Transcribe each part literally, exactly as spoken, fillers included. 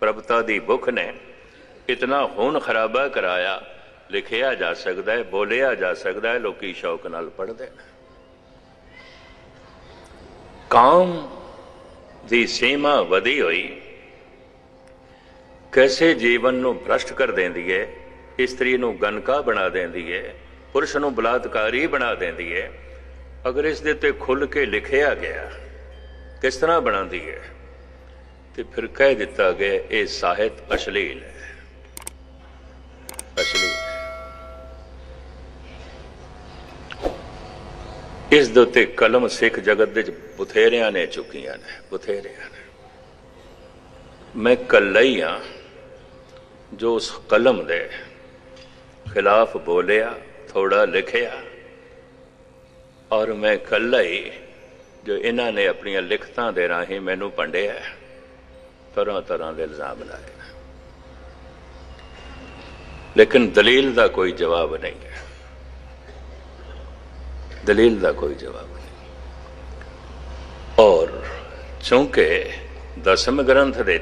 प्रभुता दी भुख ने इतना खून खराबा कराया। लिखिया जा सकता है, बोलिया जा सकता है, लोग शौक नाल पढ़ते हैं। काम दी सीमा वधी हुई कैसे जीवन नूं भ्रष्ट कर देंदी है, इस्त्री नूं गनका बना देंदी है, पुरुष नूं बलात्कारी बना देंदी है। अगर इस दे ते खुल के लिखिया गया किस तरह बनाती है, तो फिर कह दिता गया ये साहित्य अश्लील है, अश्लील। इस दे उत्ते कलम सिख जगत दे बथेरिया ने चुकिया ने, बथेरिया ने। मैं कल्ला ही हाँ जो उस कलम दे खिलाफ बोलिया, थोड़ा लिखिया, और मैं कल्ला ही जो इन्हों ने अपन लिखतां दे राही मैनू भंडिया, तरह तरह के इल्जाम लाए, लेकिन दलील का कोई जवाब नहीं है, दलील का कोई जवाब नहीं। और चूंकि दसम ग्रंथ दे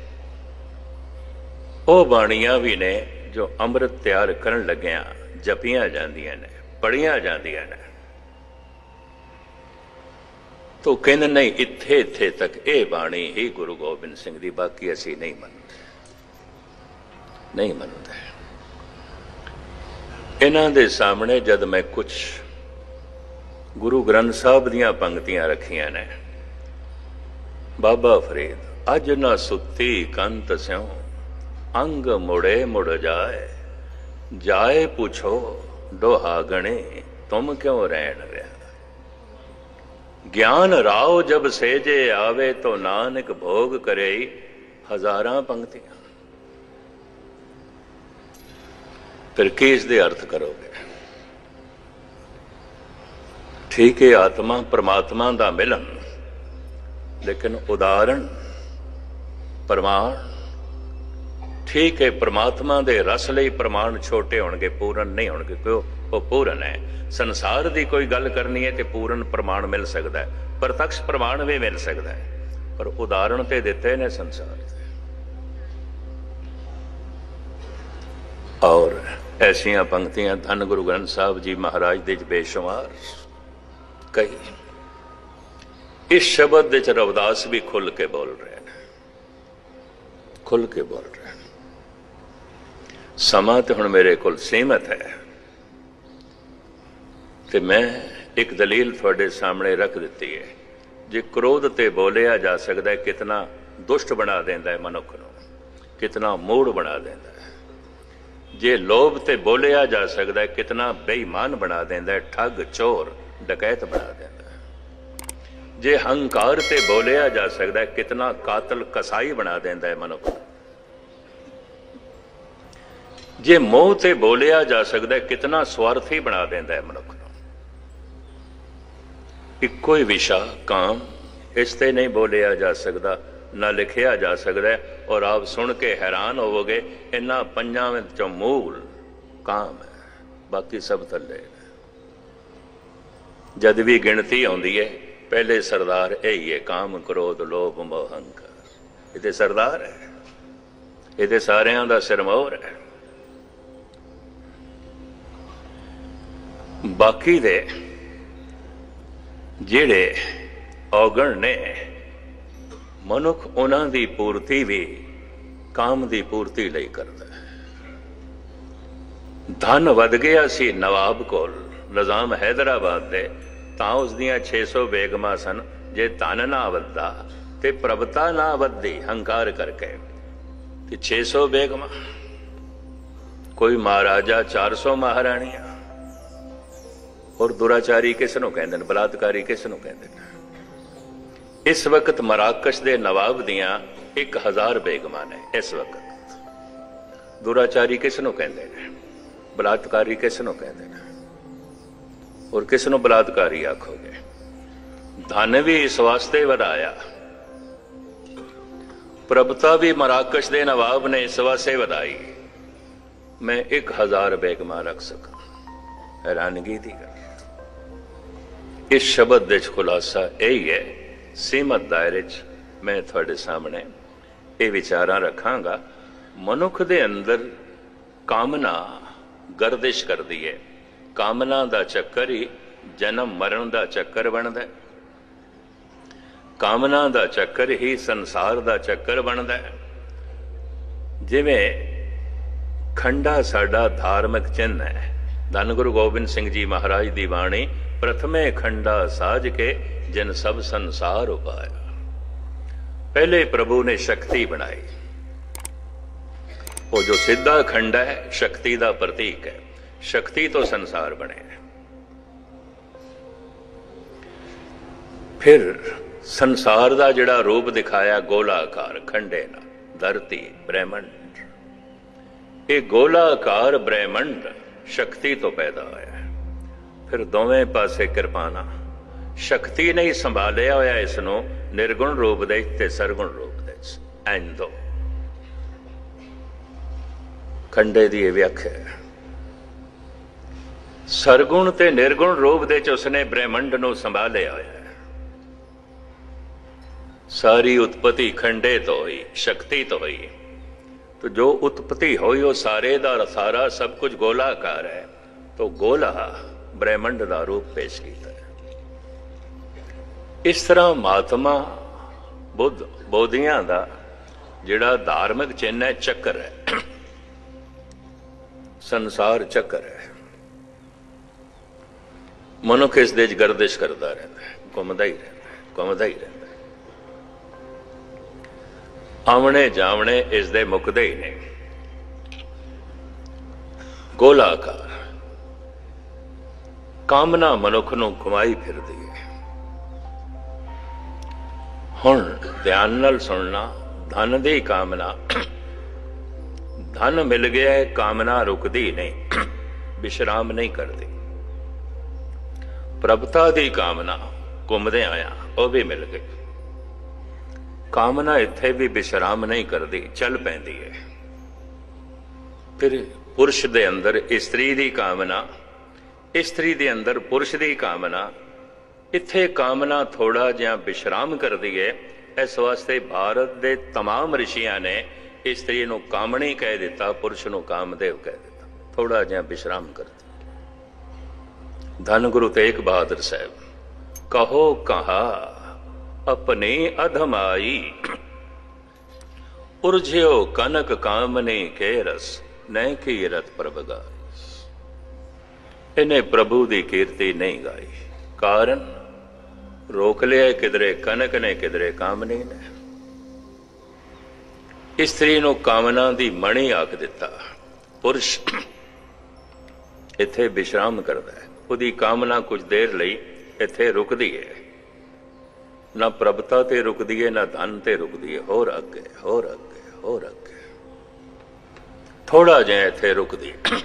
वो बाणियां भी ने जो अमृत तैयार करन लग्या जपियां जांदियां ने, पढ़ियां जांदियां ने, तो कहते नहीं इत्थे इत्थे तक ये बाणी ही गुरु गोबिंद सिंह दी, बाकी असी नहीं मनते, नहीं मनते। इन्हां दे सामने जद मैं कुछ गुरु ग्रंथ साहब दियां पंक्तियां रखियां ने, बाबा फरीद अज ना सुती कंत स्यों अंग मुड़े मुड़ जाए, जाए पूछो डोहागणे तुम क्यों रहन रहा, ज्ञान राव जब सेजे आवे तो नानक भोग करे हजारां पंक्तियां। फिर की इसके अर्थ करोगे? ठीक है आत्मा परमात्मा का मिलन, लेकिन उदाहरण प्रमाण ठीक है, परमात्मा के रस लई प्रमाण छोटे होणगे, पूर्ण नहीं होणगे, क्यों वो पूर्ण है। संसार की कोई गल करनी है तो पूर्ण प्रमाण मिल सकता है, प्रत्यक्ष प्रमाण भी मिल सकता है, पर उदाहरण तो दिते ने संसार से। और ऐसिया पंक्तियां धन गुरु ग्रंथ साहब जी महाराज दे बेशुमार कई। इस शब्द दे रविदास भी खुल के बोल रहे हैं, खुल के बोल रहे हैं। समा तो हुण मेरे कोल सीमित है, तो मैं एक दलील थोड़े सामने रख दी है। जे क्रोध ते बोलिया जा सकता है, कितना दुष्ट बना देंदा है मनुख नूं, कितना मूढ़ बना देंदा है। जे लोभ ते बोलिया जा सकता है, कितना बेईमान बना देंदा है, ठग चोर डकैत बना देंदा है। जे हंकार ते बोलिया जा सकता है, कितना कातल कसाई बना देंदा है मनुख। जे मोह ते बोलिया जा सकता है, कितना स्वार्थी बना देंदा है मनुख। इको ही विशा काम इसते नहीं बोलिया जा सकता, ना लिखिया जा सकता है। और आप सुन के हैरान होवोगे, इन्हां पंजां विचों मूल काम है, बाकी सब थल्ले। जद भी गिणती आउंदी है, पहले सरदार यही है, काम क्रोध लोभ मोह अहंकार। ये सरदार है, ये सारियां दा सिरमौर है। बाकी दे जेड़े औगण ने मनुख, उन्हां दी पूर्ति भी काम दी पूर्ति लई करदा है। धन वध गया सी नवाब कोल, निजाम हैदराबाद दे, तां उस दियां छे सौ बेगमां सन। जे धन ना वधदा ते प्रभुता ना वधदी हंकार करके, ते छे सौ बेगमां, कोई महाराजा चार सौ महाराणियां। और दुराचारी किस नूं कहंदे ने, बलात्कारी किस नूं कहंदे ने। इस वक्त मराकश दे नवाब दियां एक हजार बेगमां ने इस वक्त। दुराचारी किस नूं कहंदे ने, बलात्कारी किस नूं कहंदे ने। और किस नूं बलात्कारी आखोगे? धन भी इस वास्ते वधाया, प्रभुता भी मराकश दे नवाब ने इस वास्ते वधाई, मैं एक हजार बेगमां रख सका। हैरानगी दी गल। इस शब्द दे खुलासा यही है, सीमित दायरे च मैं थोड़े सामने ਇਹ ਵਿਚਾਰਾਂ ਰੱਖਾਂਗਾ। ਮਨੁੱਖ ਦੇ ਅੰਦਰ ਕਾਮਨਾ ਗਰਦਿਸ਼ ਕਰਦੀ ਹੈ। ਕਾਮਨਾ ਦਾ ਚੱਕਰ ਹੀ ਜਨਮ ਮਰਨ ਦਾ ਚੱਕਰ ਬਣਦਾ ਹੈ। ਕਾਮਨਾ ਦਾ ਚੱਕਰ ਹੀ ਸੰਸਾਰ ਦਾ ਚੱਕਰ ਬਣਦਾ ਹੈ। ਜਿਵੇਂ ਖੰਡਾ ਸਾਡਾ ਧਾਰਮਿਕ ਚਿੰਨ੍ਹ ਹੈ। ਧੰਨ ਗੁਰੂ ਗੋਬਿੰਦ ਸਿੰਘ ਜੀ ਮਹਾਰਾਜ ਦੀ ਬਾਣੀ, ਪ੍ਰਥਮੇ ਖੰਡਾ ਸਾਜ ਕੇ ਜਿਨ ਸਭ ਸੰਸਾਰ ਉਪਾਇਆ। ਪਹਿਲੇ ਪ੍ਰਭੂ ਨੇ ਸ਼ਕਤੀ ਬਣਾਈ। ਉਹ ਜੋ ਸਿੱਧਾ ਖੰਡਾ ਹੈ ਸ਼ਕਤੀ ਦਾ ਪ੍ਰਤੀਕ ਹੈ। ਸ਼ਕਤੀ ਤੋਂ ਸੰਸਾਰ ਬਣਿਆ। ਫਿਰ ਸੰਸਾਰ ਦਾ ਜਿਹੜਾ ਰੂਪ ਦਿਖਾਇਆ ਗੋਲਾਕਾਰ ਖੰਡੇ ਨਾਲ, ਧਰਤੀ ਬ੍ਰਹਿਮੰਡ। ਇਹ ਗੋਲਾਕਾਰ ਬ੍ਰਹਿਮੰਡ ਸ਼ਕਤੀ ਤੋਂ ਪੈਦਾ ਹੋਇਆ। ਫਿਰ ਦੋਵੇਂ ਪਾਸੇ ਕਿਰਪਾਨਾ। ਸ਼ਕਤੀ ਨੇ ਹੀ ਸੰਭਾਲਿਆ ਹੋਇਆ ਇਸ ਨੂੰ ਨਿਰਗੁਣ ਰੂਪ ਦੇ ਤੇ ਸਰਗੁਣ ਰੂਪ ਦੇ। ਐਂਦੋ ਖੰਡੇ ਦੀ ਇਹ ਵਿਆਖਿਆ ਹੈ। ਸਰਗੁਣ ਤੇ ਨਿਰਗੁਣ ਰੂਪ ਦੇ ਚ ਉਸਨੇ ਬ੍ਰਹਿਮੰਡ ਨੂੰ ਸੰਭਾਲਿਆ ਹੋਇਆ ਹੈ। ਸਾਰੀ ਉਤਪਤੀ ਖੰਡੇ ਤੋਂ ਹੋਈ, ਸ਼ਕਤੀ ਤੋਂ ਹੋਈ। तो जो उत्पत्ति हुई वो सारे दा सारा सब कुछ गोलाकार है। तो गोला ब्रह्मंड का रूप पेश किया है। इस तरह महात्मा बुद्ध बोधियां का जिहड़ा धार्मिक चिन्ह है चक्र है। संसार चक्र है। मनुख इस दे गर्दिश करता रहता है, घूमता ही रहता है, घूमता ही रहता है। आमने जावने इस दे मुकदे ही नहीं। गोलाकार कामना मनुख नूं घुमाई फिरदी है। हुण ध्यान नाल सुनना। धन दी कामना, धन मिल गया है, कामना रुकदी नहीं, विश्राम नहीं करती। प्रभुता दी कामना घूमदे आया वह भी मिल गई। कामना इत्थे भी विश्राम नहीं करती, चल पैंदी है। फिर पुरुष दे अंदर स्त्री दी कामना, स्त्री दे अंदर पुरुष दी कामना। इत्थे कामना थोड़ा जिहा विश्राम करती है। इस वास्ते भारत दे तमाम ऋषियां ने स्त्री नूं कामणी कह दिता, पुरुष नूं कामदेव कह दिता। थोड़ा जिहा विश्राम करती। धन गुरु तेग बहादुर साहब, कहो कहा अपने अधमाई, उर्झ्यो कनक कामने के रस, न कीरत प्रभगाई। इन्हें प्रभु की कीर्ति नहीं गाई। कारण रोक लिया किधरे कनक ने, किधरे कामनी ने। स्त्री नूं कामना दी मणि आख दिता। पुरुष इत्थे विश्राम करता है। उहदी कामना कुछ देर लई इत्थे रुकदी है। ना प्रभुता ते रुकदी है, ना धन ते रुकदी है। होर अगे, होर अगे, होर अगे, थोड़ा जिहा इत्थे रुकदी है।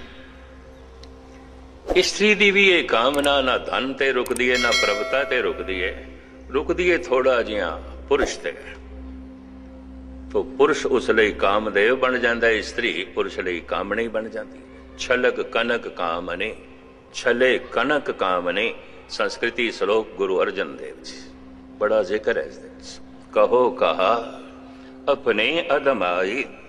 स्त्री दी भी ये कामना ना धन ते रुकदी है, ना प्रभुता ते रुकदी है। रुकदी है थोड़ा जिहा पुरुष ते। तो पुरुष उस लई कामदेव बन जाता है, स्त्री पुरुष लई कामणी बन जाती है। छलक कनक कामने, छले कनक कामने। संस्कृति श्लोक गुरु अर्जन देव जी, बड़ा जिक्र है। कहो कहा अपने अधमाई,